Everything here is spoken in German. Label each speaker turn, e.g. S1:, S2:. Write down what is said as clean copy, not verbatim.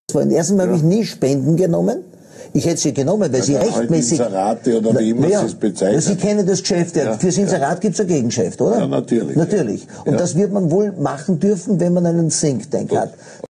S1: Erstens habe ich nie Spenden genommen. Ich hätte sie genommen, weil sie rechtmäßig...
S2: Inserate oder wie immer Sie es bezeichnen.
S1: Sie kennen das Geschäft. Ja. Fürs Inserat gibt es ein Gegengeschäft, oder?
S2: Ja, natürlich.
S1: Natürlich. Und das wird man wohl machen dürfen, wenn man einen Think Tank hat.